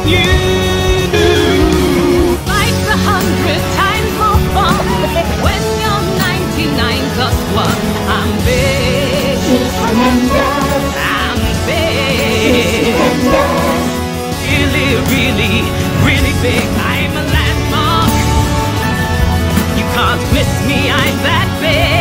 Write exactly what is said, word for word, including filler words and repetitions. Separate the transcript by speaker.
Speaker 1: you. Like a hundred times more fun when you're ninety-nine plus one. I'm big. I'm big. Really, really, really big. I'm a landmark. You can't miss me, I'm that big.